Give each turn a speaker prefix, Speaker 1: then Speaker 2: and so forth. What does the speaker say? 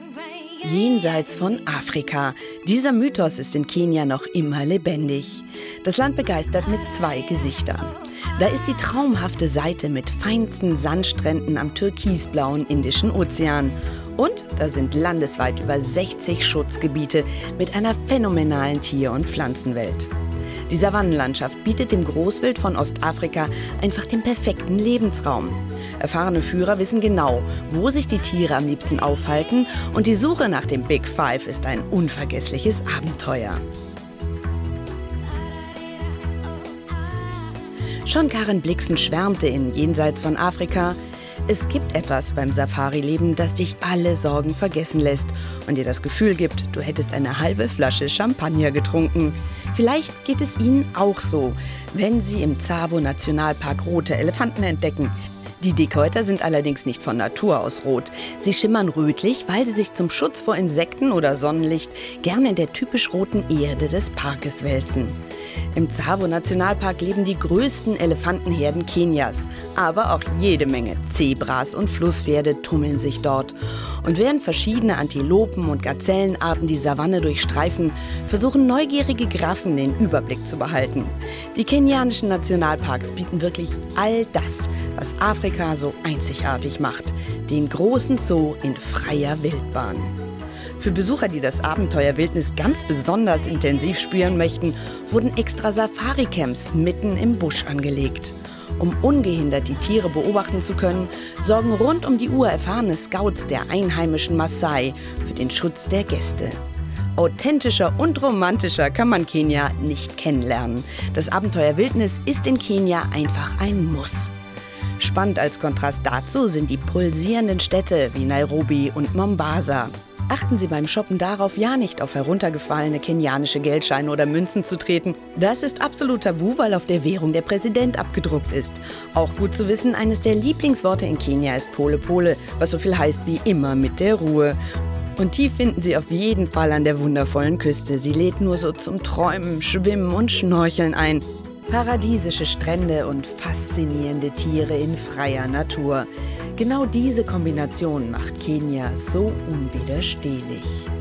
Speaker 1: Jenseits von Afrika. Dieser Mythos ist in Kenia noch immer lebendig. Das Land begeistert mit zwei Gesichtern. Da ist die traumhafte Seite mit feinsten Sandstränden am türkisblauen Indischen Ozean. Und da sind landesweit über 60 Schutzgebiete mit einer phänomenalen Tier- und Pflanzenwelt. Die Savannenlandschaft bietet dem Großwild von Ostafrika einfach den perfekten Lebensraum. Erfahrene Führer wissen genau, wo sich die Tiere am liebsten aufhalten, und die Suche nach dem Big Five ist ein unvergessliches Abenteuer. Schon Karen Blixen schwärmte in Jenseits von Afrika: Es gibt etwas beim Safari-Leben, das dich alle Sorgen vergessen lässt und dir das Gefühl gibt, du hättest eine halbe Flasche Champagner getrunken. Vielleicht geht es Ihnen auch so, wenn Sie im Tsavo-Nationalpark rote Elefanten entdecken. Die Dickhäuter sind allerdings nicht von Natur aus rot. Sie schimmern rötlich, weil sie sich zum Schutz vor Insekten oder Sonnenlicht gerne in der typisch roten Erde des Parkes wälzen. Im Tsavo-Nationalpark leben die größten Elefantenherden Kenias. Aber auch jede Menge Zebras und Flusspferde tummeln sich dort. Und während verschiedene Antilopen und Gazellenarten die Savanne durchstreifen, versuchen neugierige Giraffen den Überblick zu behalten. Die kenianischen Nationalparks bieten wirklich all das, was Afrika so einzigartig macht: den großen Zoo in freier Wildbahn. Für Besucher, die das Abenteuer Wildnis ganz besonders intensiv spüren möchten, wurden extra Safari-Camps mitten im Busch angelegt. Um ungehindert die Tiere beobachten zu können, sorgen rund um die Uhr erfahrene Scouts der einheimischen Maasai für den Schutz der Gäste. Authentischer und romantischer kann man Kenia nicht kennenlernen. Das Abenteuer Wildnis ist in Kenia einfach ein Muss. Spannend als Kontrast dazu sind die pulsierenden Städte wie Nairobi und Mombasa. Achten Sie beim Shoppen darauf, ja nicht auf heruntergefallene kenianische Geldscheine oder Münzen zu treten. Das ist absolut tabu, weil auf der Währung der Präsident abgedruckt ist. Auch gut zu wissen, eines der Lieblingsworte in Kenia ist Pole Pole, was so viel heißt wie immer mit der Ruhe. Und die finden Sie auf jeden Fall an der wundervollen Küste. Sie lädt nur so zum Träumen, Schwimmen und Schnorcheln ein. Paradiesische Strände und faszinierende Tiere in freier Natur. Genau diese Kombination macht Kenia so unwiderstehlich.